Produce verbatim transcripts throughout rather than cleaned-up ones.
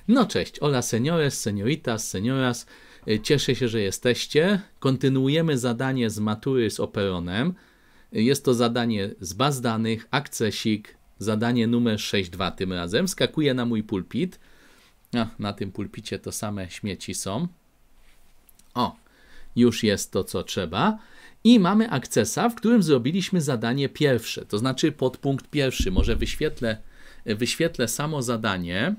No cześć, hola señores, señoritas, señoras. Cieszę się, że jesteście. Kontynuujemy zadanie z matury z Operonem. Jest to zadanie z baz danych, akcesik, zadanie numer sześć dwa tym razem. Skakuję na mój pulpit. A, na tym pulpicie to same śmieci są. O, już jest to, co trzeba. I mamy akcesa, w którym zrobiliśmy zadanie pierwsze, to znaczy podpunkt pierwszy. Może wyświetlę, wyświetlę samo zadanie.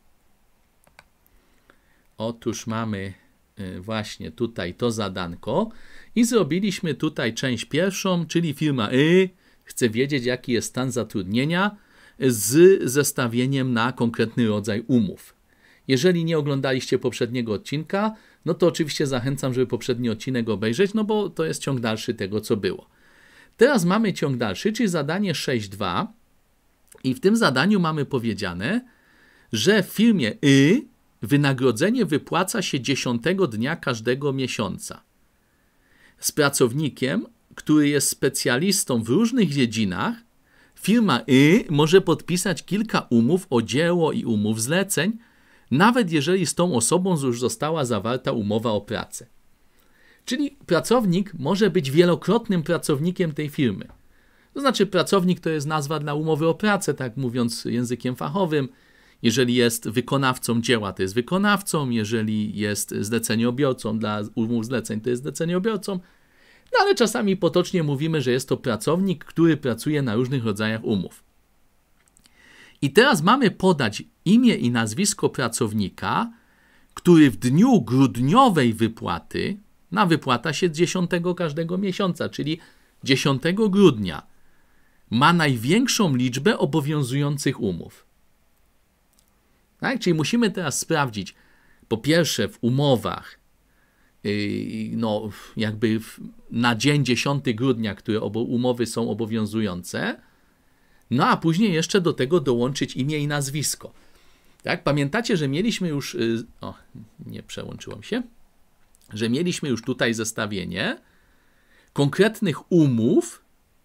Otóż mamy właśnie tutaj to zadanko i zrobiliśmy tutaj część pierwszą, czyli firma Y chce wiedzieć, jaki jest stan zatrudnienia z zestawieniem na konkretny rodzaj umów. Jeżeli nie oglądaliście poprzedniego odcinka, no to oczywiście zachęcam, żeby poprzedni odcinek obejrzeć, no bo to jest ciąg dalszy tego, co było. Teraz mamy ciąg dalszy, czyli zadanie sześć dwa i w tym zadaniu mamy powiedziane, że w firmie Y wynagrodzenie wypłaca się dziesiątego dnia każdego miesiąca. Z pracownikiem, który jest specjalistą w różnych dziedzinach, firma Y może podpisać kilka umów o dzieło i umów zleceń, nawet jeżeli z tą osobą już została zawarta umowa o pracę. Czyli pracownik może być wielokrotnym pracownikiem tej firmy. To znaczy pracownik to jest nazwa dla umowy o pracę, tak mówiąc językiem fachowym. Jeżeli jest wykonawcą dzieła, to jest wykonawcą. Jeżeli jest zleceniobiorcą dla umów zleceń, to jest zleceniobiorcą. No ale czasami potocznie mówimy, że jest to pracownik, który pracuje na różnych rodzajach umów. I teraz mamy podać imię i nazwisko pracownika, który w dniu grudniowej wypłaty, na wypłata się dziesiątego każdego miesiąca, czyli dziesiątego grudnia, ma największą liczbę obowiązujących umów. Tak? Czyli musimy teraz sprawdzić, po pierwsze w umowach, yy, no jakby w, na dzień dziesiątego grudnia, które obo, umowy są obowiązujące, no a później jeszcze do tego dołączyć imię i nazwisko. Tak? Pamiętacie, że mieliśmy już, yy, o nie przełączyłem się, że mieliśmy już tutaj zestawienie konkretnych umów,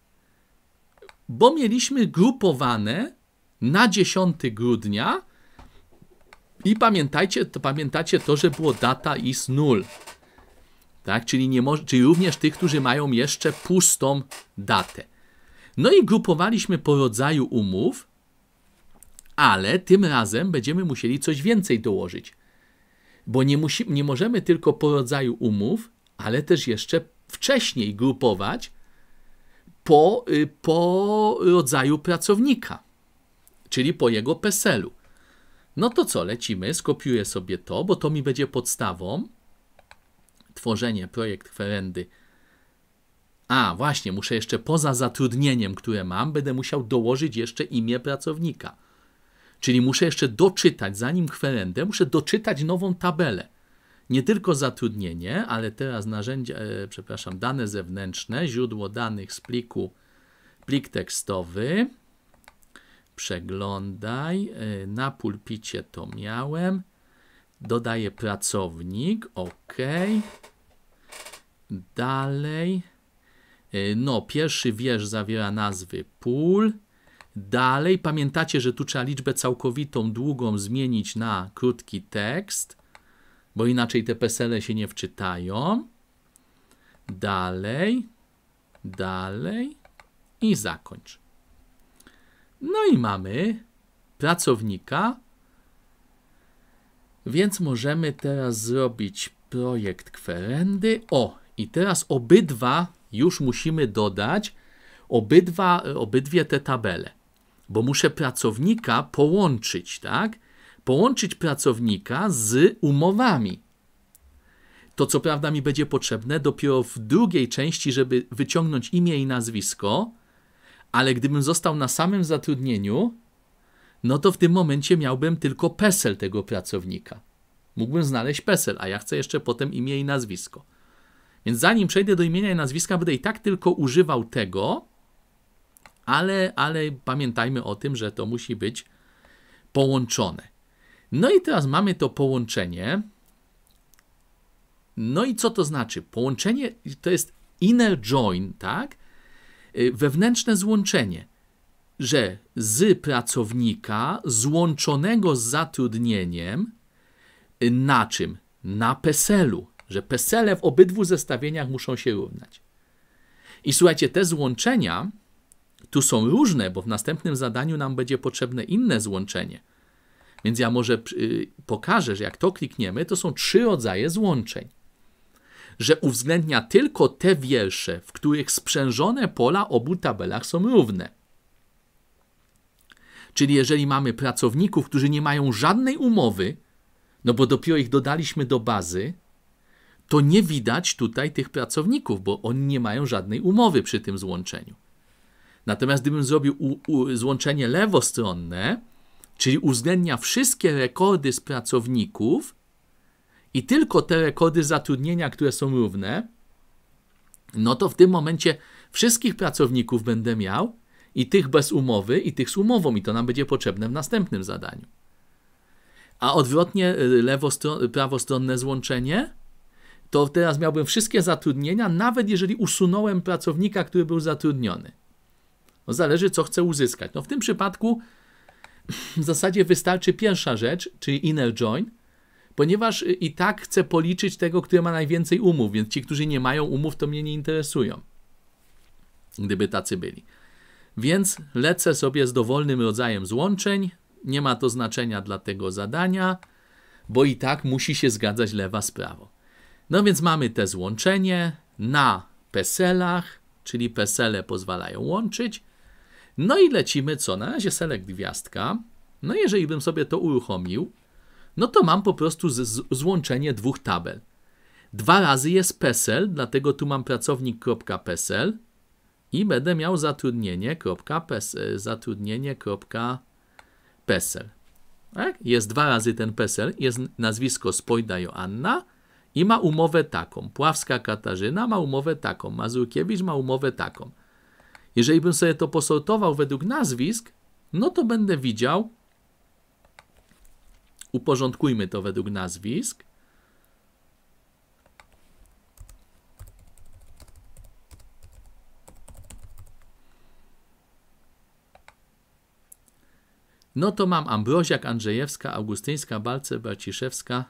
bo mieliśmy grupowane na dziesiątego grudnia. I pamiętajcie, to, pamiętacie to, że było data is null. Tak? Czyli, nie mo- czyli również tych, którzy mają jeszcze pustą datę. No i grupowaliśmy po rodzaju umów, ale tym razem będziemy musieli coś więcej dołożyć. Bo nie, musi- nie możemy tylko po rodzaju umów, ale też jeszcze wcześniej grupować po, y, po rodzaju pracownika, czyli po jego PESEL-u. No to co, lecimy, skopiuję sobie to, bo to mi będzie podstawą. Tworzenie, projekt kwerendy. A, właśnie, muszę jeszcze poza zatrudnieniem, które mam, będę musiał dołożyć jeszcze imię pracownika. Czyli muszę jeszcze doczytać, zanim kwerendę, muszę doczytać nową tabelę. Nie tylko zatrudnienie, ale teraz narzędzia, e, przepraszam, dane zewnętrzne, źródło danych z pliku, plik tekstowy. Przeglądaj, na pulpicie to miałem, dodaję pracownik, ok, dalej, no pierwszy wiersz zawiera nazwy pól, dalej, pamiętacie, że tu trzeba liczbę całkowitą długą zmienić na krótki tekst, bo inaczej te pesele się nie wczytają, dalej, dalej i zakończ. No i mamy pracownika, więc możemy teraz zrobić projekt kwerendy. O, i teraz obydwa już musimy dodać, obydwa, obydwie te tabele, bo muszę pracownika połączyć, tak? Połączyć pracownika z umowami. To co prawda mi będzie potrzebne dopiero w drugiej części, żeby wyciągnąć imię i nazwisko, ale gdybym został na samym zatrudnieniu, no to w tym momencie miałbym tylko PESEL tego pracownika. Mógłbym znaleźć PESEL, a ja chcę jeszcze potem imię i nazwisko. Więc zanim przejdę do imienia i nazwiska, będę i tak tylko używał tego, ale, ale pamiętajmy o tym, że to musi być połączone. No i teraz mamy to połączenie. No i co to znaczy? Połączenie to jest inner join, tak? Wewnętrzne złączenie. że z pracownika złączonego z zatrudnieniem na czym? Na peselu, że pesele w obydwu zestawieniach muszą się równać. I słuchajcie, te złączenia tu są różne, bo w następnym zadaniu nam będzie potrzebne inne złączenie. Więc ja może yy, pokażę, że jak to klikniemy, to są trzy rodzaje złączeń. Że uwzględnia tylko te wiersze, w których sprzężone pola obu tabelach są równe. Czyli jeżeli mamy pracowników, którzy nie mają żadnej umowy, no bo dopiero ich dodaliśmy do bazy, to nie widać tutaj tych pracowników, bo oni nie mają żadnej umowy przy tym złączeniu. Natomiast gdybym zrobił u, u, złączenie lewostronne, czyli uwzględnia wszystkie rekordy z pracowników i tylko te rekordy zatrudnienia, które są równe, no to w tym momencie wszystkich pracowników będę miał i tych bez umowy, i tych z umową, i to nam będzie potrzebne w następnym zadaniu. A odwrotnie lewostron- prawostronne złączenie, to teraz miałbym wszystkie zatrudnienia, nawet jeżeli usunąłem pracownika, który był zatrudniony. No zależy, co chcę uzyskać. No w tym przypadku w zasadzie wystarczy pierwsza rzecz, czyli inner join, ponieważ i tak chcę policzyć tego, który ma najwięcej umów, więc ci, którzy nie mają umów, to mnie nie interesują, gdyby tacy byli. Więc lecę sobie z dowolnym rodzajem złączeń, nie ma to znaczenia dla tego zadania, bo i tak musi się zgadzać lewa z prawo. No więc mamy te złączenie na peselach, czyli pesele pozwalają łączyć. No i lecimy co? Na razie select gwiazdka. No jeżeli bym sobie to uruchomił, no to mam po prostu z, z, złączenie dwóch tabel. Dwa razy jest pesel, dlatego tu mam pracownik.pesel i będę miał zatrudnienie.pesel. Zatrudnienie.pesel. Tak? Jest dwa razy ten pesel, jest nazwisko Spojda Joanna i ma umowę taką. Pławska Katarzyna ma umowę taką. Mazurkiewicz ma umowę taką. Jeżeli bym sobie to posortował według nazwisk, no to będę widział, uporządkujmy to według nazwisk, no to mam Ambroziak, Andrzejewska, Augustyńska, Balcer, Barciszewska.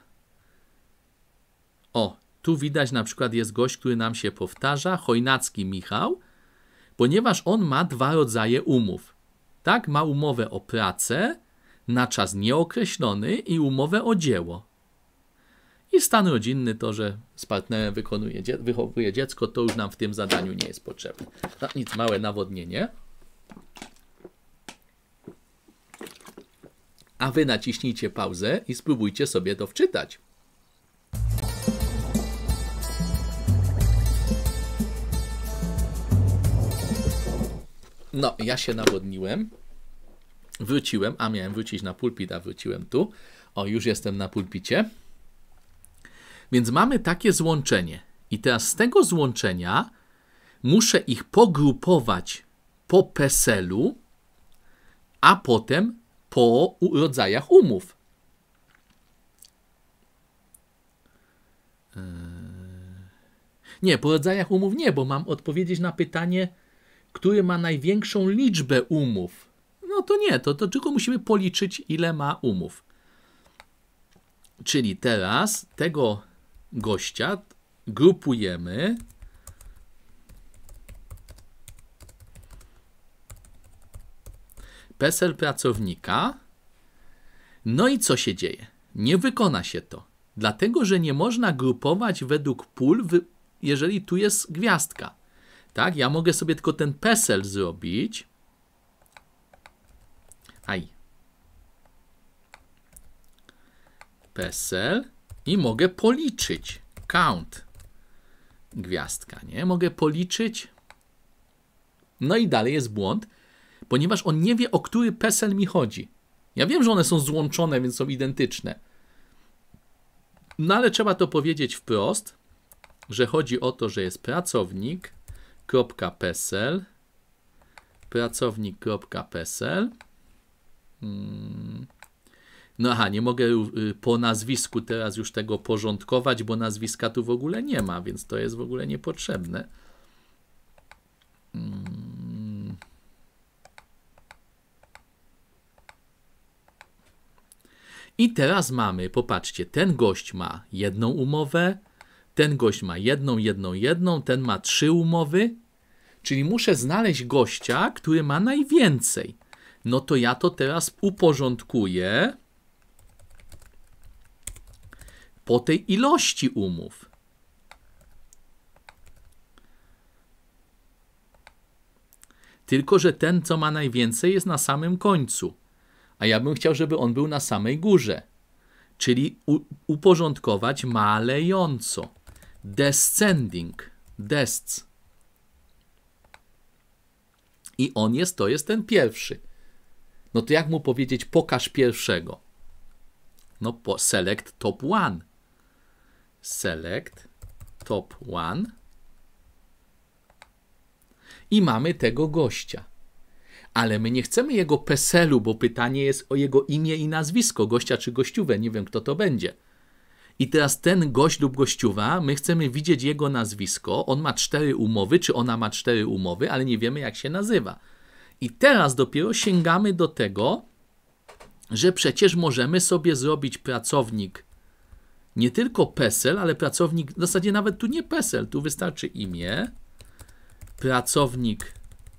O, tu widać na przykład jest gość, który nam się powtarza, Chojnacki Michał, ponieważ on ma dwa rodzaje umów. Tak, ma umowę o pracę na czas nieokreślony i umowę o dzieło. I stan rodzinny to, że z partnerem wykonuje, wychowuje dziecko, to już nam w tym zadaniu nie jest potrzebne. No, nic, małe nawodnienie. A wy naciśnijcie pauzę i spróbujcie sobie to wczytać. No, ja się nawodniłem, wróciłem, a miałem wrócić na pulpit, a wróciłem tu. O, już jestem na pulpicie. Więc mamy takie złączenie. I teraz z tego złączenia muszę ich pogrupować po peselu, a potem po rodzajach umów. Nie, po rodzajach umów nie, bo mam odpowiedzieć na pytanie, który ma największą liczbę umów. No to nie, to, to tylko musimy policzyć, ile ma umów. Czyli teraz tego gościa grupujemy PESEL pracownika. No i co się dzieje? Nie wykona się to. Dlatego, że nie można grupować według pól, jeżeli tu jest gwiazdka. Tak, ja mogę sobie tylko ten PESEL zrobić. Aj. PESEL i mogę policzyć. Count. Gwiazdka, nie? Mogę policzyć. No i dalej jest błąd, ponieważ on nie wie, o który PESEL mi chodzi. Ja wiem, że one są złączone, więc są identyczne. No ale trzeba to powiedzieć wprost, że chodzi o to, że jest pracownik.pesel, pracownik.pesel. Hmm. No aha, nie mogę po nazwisku teraz już tego porządkować, bo nazwiska tu w ogóle nie ma, więc to jest w ogóle niepotrzebne. Hmm. I teraz mamy, popatrzcie, ten gość ma jedną umowę, ten gość ma jedną, jedną, jedną, ten ma trzy umowy, czyli muszę znaleźć gościa, który ma najwięcej. No to ja to teraz uporządkuję po tej ilości umów. Tylko że ten, co ma najwięcej, jest na samym końcu. A ja bym chciał, żeby on był na samej górze. Czyli u, uporządkować malejąco. Descending. Desc. I on jest, to jest ten pierwszy. No to jak mu powiedzieć, pokaż pierwszego? No po select top one. Select top one. I mamy tego gościa. Ale my nie chcemy jego peselu, bo pytanie jest o jego imię i nazwisko, gościa czy gościówę, nie wiem kto to będzie. I teraz ten gość lub gościuwa, my chcemy widzieć jego nazwisko, on ma cztery umowy, czy ona ma cztery umowy, ale nie wiemy jak się nazywa. I teraz dopiero sięgamy do tego, że przecież możemy sobie zrobić pracownik nie tylko pesel, ale pracownik, w zasadzie nawet tu nie pesel, tu wystarczy imię, pracownik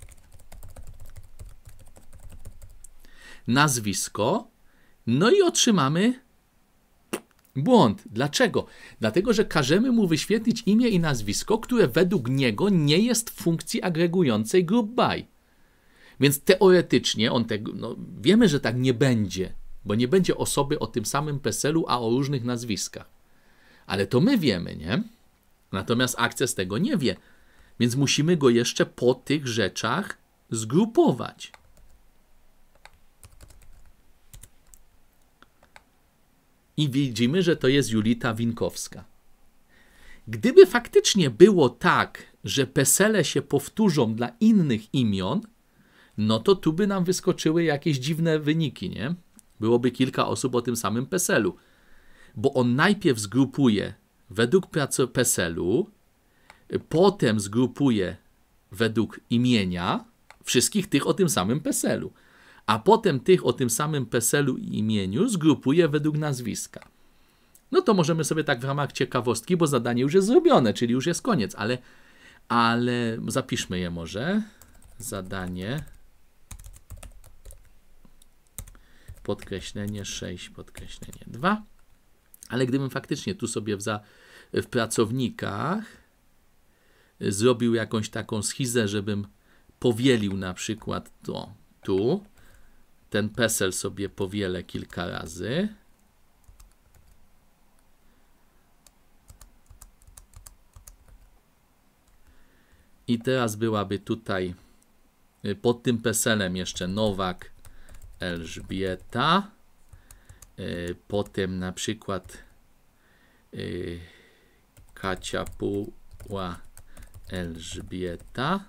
nazwisko, no i otrzymamy błąd. Dlaczego? Dlatego, że każemy mu wyświetlić imię i nazwisko, które według niego nie jest w funkcji agregującej group by. Więc teoretycznie on tego, no, wiemy, że tak nie będzie, bo nie będzie osoby o tym samym peselu, a o różnych nazwiskach. Ale to my wiemy, nie? Natomiast Access tego nie wie. Więc musimy go jeszcze po tych rzeczach zgrupować. I widzimy, że to jest Julita Winkowska. Gdyby faktycznie było tak, że pesele się powtórzą dla innych imion, no to tu by nam wyskoczyły jakieś dziwne wyniki, nie? Byłoby kilka osób o tym samym peselu. Bo on najpierw zgrupuje według peselu, potem zgrupuje według imienia wszystkich tych o tym samym peselu, a potem tych o tym samym peselu i imieniu zgrupuje według nazwiska. No to możemy sobie tak w ramach ciekawostki, bo zadanie już jest zrobione, czyli już jest koniec, ale, ale zapiszmy je może. Zadanie podkreślenie sześć, podkreślenie dwa. Ale gdybym faktycznie tu sobie w, za, w pracownikach zrobił jakąś taką schizę, żebym powielił na przykład to tu, ten pesel sobie powielę kilka razy. I teraz byłaby tutaj pod tym peselem jeszcze Nowak, Elżbieta. Potem na przykład Kacia Puła, Elżbieta.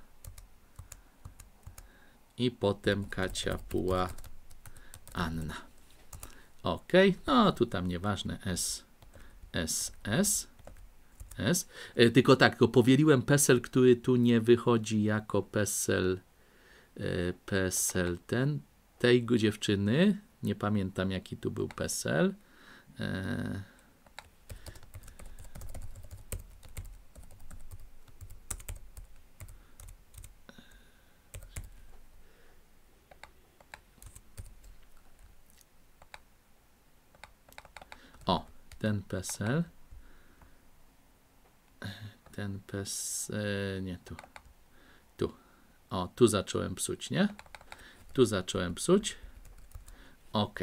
I potem Kacia Puła, Anna. Ok, no tu tam nieważne, S, S, S, S. E, tylko tak, tylko powieliłem pesel, który tu nie wychodzi jako pesel, e, pesel ten, tej dziewczyny. Nie pamiętam jaki tu był pesel. E, O, ten pesel. Ten pesel, nie tu. Tu. O, tu zacząłem psuć, nie? Tu zacząłem psuć. Ok.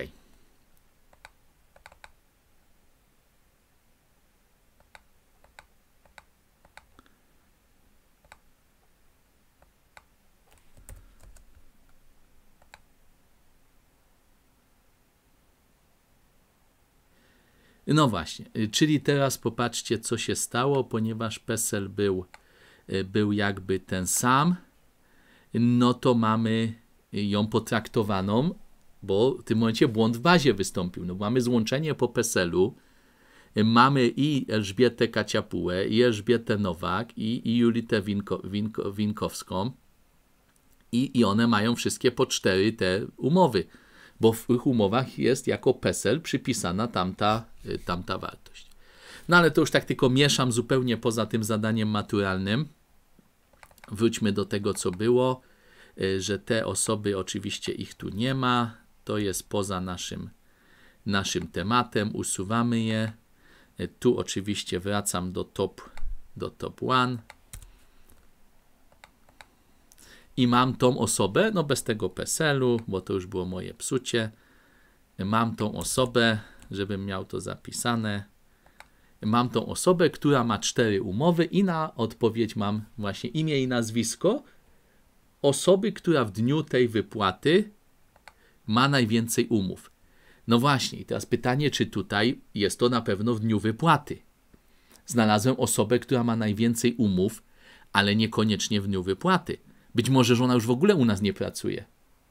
No właśnie, czyli teraz popatrzcie, co się stało, ponieważ pesel był, był jakby ten sam, no to mamy ją potraktowaną, bo w tym momencie błąd w bazie wystąpił. No, mamy złączenie po peselu, mamy i Elżbietę Kaciapułę, i Elżbietę Nowak, i, i Julitę Winko, Winko, Winkowską i, i one mają wszystkie po cztery te umowy. bo w tych umowach jest jako PESEL przypisana tamta, tamta wartość. No ale to już tak tylko mieszam zupełnie poza tym zadaniem maturalnym. Wróćmy do tego, co było, że te osoby, oczywiście ich tu nie ma, to jest poza naszym, naszym tematem, usuwamy je. Tu oczywiście wracam do top, do top one i mam tą osobę, no bez tego PESEL-u, bo to już było moje psucie. Mam tą osobę, żebym miał to zapisane. Mam tą osobę, która ma cztery umowy i na odpowiedź mam właśnie imię i nazwisko osoby, która w dniu tej wypłaty ma najwięcej umów. No właśnie, i teraz pytanie, czy tutaj jest to na pewno w dniu wypłaty. Znalazłem osobę, która ma najwięcej umów, ale niekoniecznie w dniu wypłaty. Być może, że ona już w ogóle u nas nie pracuje.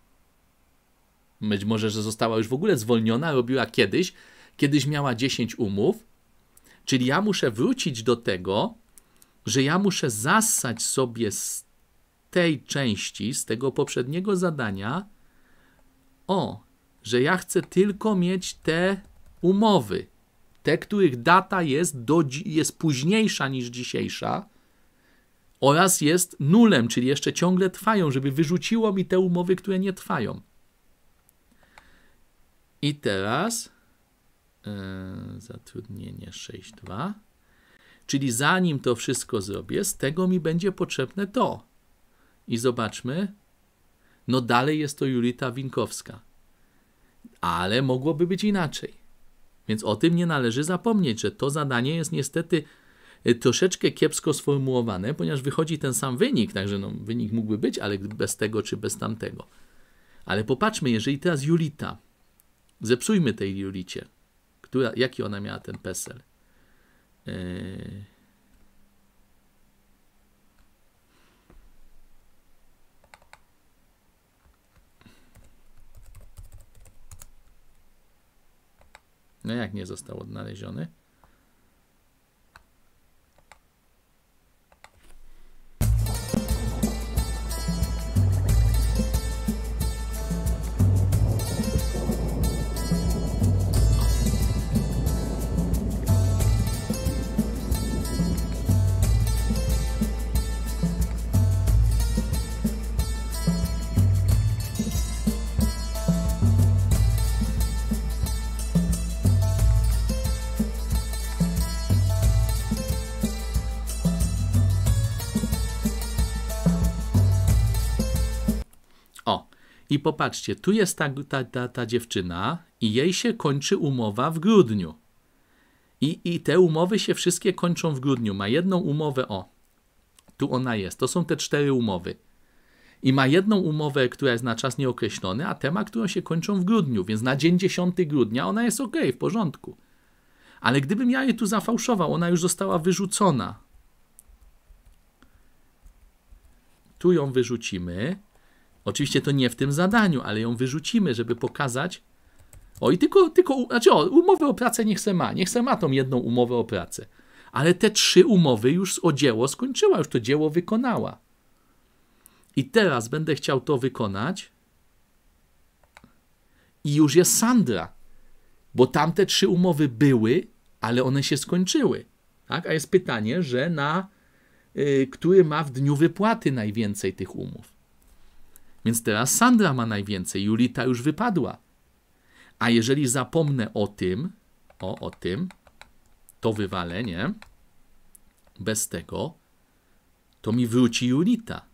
Być może, że została już w ogóle zwolniona, robiła kiedyś, kiedyś miała dziesięć umów, czyli ja muszę wrócić do tego, że ja muszę zassać sobie z tej części, z tego poprzedniego zadania, o, że ja chcę tylko mieć te umowy, te, których data jest, do, jest późniejsza niż dzisiejsza oraz jest nulem, czyli jeszcze ciągle trwają, żeby wyrzuciło mi te umowy, które nie trwają. I teraz yy, zatrudnienie sześć dwa, czyli zanim to wszystko zrobię, z tego mi będzie potrzebne to. I zobaczmy, no dalej jest to Julita Winkowska. Ale mogłoby być inaczej. Więc o tym nie należy zapomnieć, że to zadanie jest niestety troszeczkę kiepsko sformułowane, ponieważ wychodzi ten sam wynik, także no, wynik mógłby być, ale bez tego czy bez tamtego. Ale popatrzmy, jeżeli teraz Julita, zepsujmy tej Julicie, która, jaki ona miała ten PESEL. Yy... No jak nie został odnaleziony? I popatrzcie, tu jest ta, ta, ta, ta dziewczyna i jej się kończy umowa w grudniu. I, I te umowy się wszystkie kończą w grudniu. Ma jedną umowę, o, tu ona jest. To są te cztery umowy. I ma jedną umowę, która jest na czas nieokreślony, a te ma, które się kończą w grudniu. Więc na dzień dziesiątego grudnia ona jest ok, w porządku. Ale gdybym ja jej tu zafałszował, ona już została wyrzucona. Tu ją wyrzucimy. Oczywiście to nie w tym zadaniu, ale ją wyrzucimy, żeby pokazać. O i tylko, tylko znaczy o, umowę o pracę niech se ma. Niech se ma tą jedną umowę o pracę. Ale te trzy umowy już o dzieło skończyła, już to dzieło wykonała. I teraz będę chciał to wykonać. I już jest Sandra. Bo tamte trzy umowy były, ale one się skończyły. Tak? A jest pytanie, że na y, który ma w dniu wypłaty najwięcej tych umów. Więc teraz Sandra ma najwięcej, Julita już wypadła. A jeżeli zapomnę o tym, o, o tym, to wywalę, nie? Bez tego, to mi wróci Julita.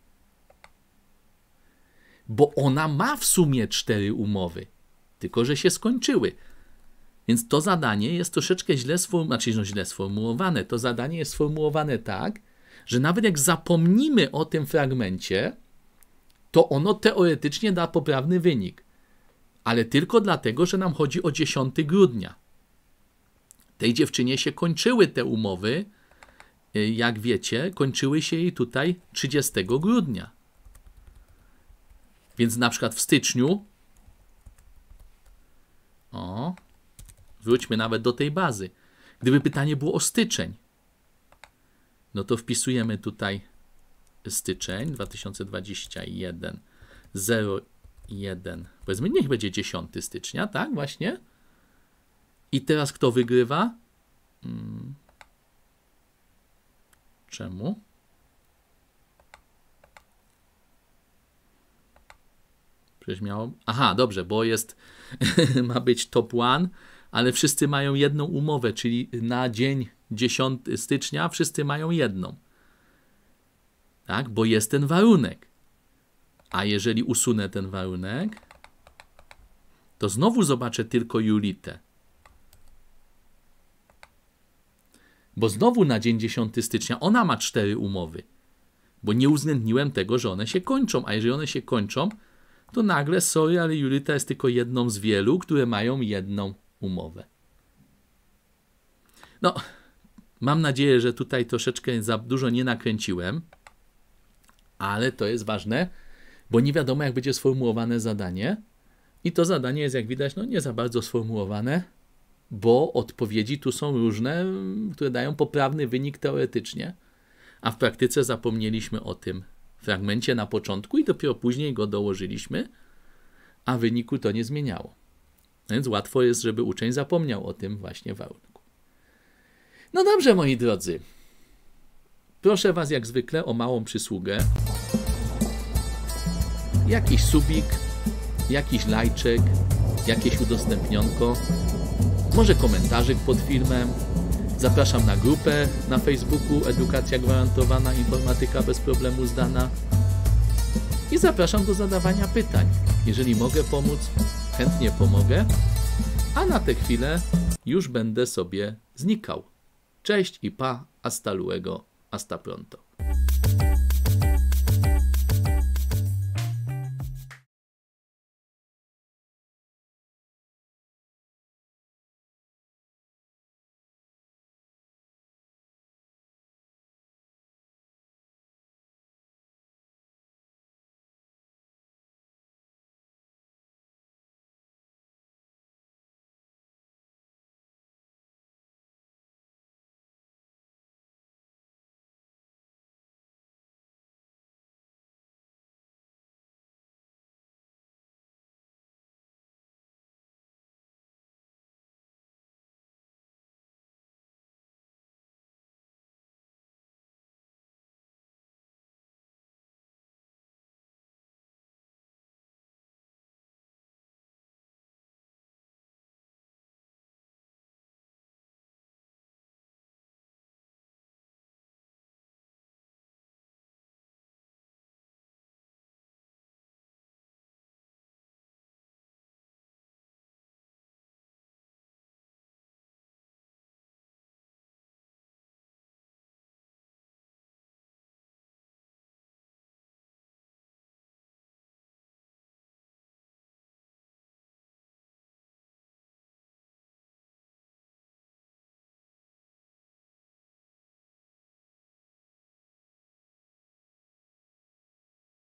Bo ona ma w sumie cztery umowy, tylko że się skończyły. Więc to zadanie jest troszeczkę źle sformułowane, znaczy no źle sformułowane. To zadanie jest sformułowane tak, że nawet jak zapomnimy o tym fragmencie, to ono teoretycznie da poprawny wynik. Ale tylko dlatego, że nam chodzi o dziesiątego grudnia. Tej dziewczynie się kończyły te umowy, jak wiecie, kończyły się jej tutaj trzydziestego grudnia. Więc na przykład w styczniu, o, wróćmy nawet do tej bazy. Gdyby pytanie było o styczeń, no to wpisujemy tutaj styczeń dwa tysiące dwudziesty pierwszy zero jeden. Powiedzmy, niech będzie dziesiątego stycznia, tak właśnie. I teraz kto wygrywa? Hmm. Czemu? Przecież miało... Aha, dobrze, bo jest ma być top one, ale wszyscy mają jedną umowę, czyli na dzień dziesiątego stycznia wszyscy mają jedną. Tak, bo jest ten warunek. A jeżeli usunę ten warunek, to znowu zobaczę tylko Julitę. Bo znowu na dzień dziesiątego stycznia ona ma cztery umowy. Bo nie uwzględniłem tego, że one się kończą. A jeżeli one się kończą, to nagle, sorry, ale Julita jest tylko jedną z wielu, które mają jedną umowę. No, mam nadzieję, że tutaj troszeczkę za dużo nie nakręciłem, ale to jest ważne, bo nie wiadomo, jak będzie sformułowane zadanie. I to zadanie jest, jak widać, no nie za bardzo sformułowane, bo odpowiedzi tu są różne, które dają poprawny wynik teoretycznie, a w praktyce zapomnieliśmy o tym fragmencie na początku i dopiero później go dołożyliśmy, a wyniku to nie zmieniało. Więc łatwo jest, żeby uczeń zapomniał o tym właśnie warunku. No dobrze, moi drodzy. Proszę was jak zwykle o małą przysługę. Jakiś subik, jakiś lajczek, jakieś udostępnionko, może komentarzyk pod filmem. Zapraszam na grupę na Facebooku Edukacja Gwarantowana, Informatyka bez problemu zdana. I zapraszam do zadawania pytań. Jeżeli mogę pomóc, chętnie pomogę. A na tę chwilę już będę sobie znikał. Cześć i pa, hasta luego, hasta pronto.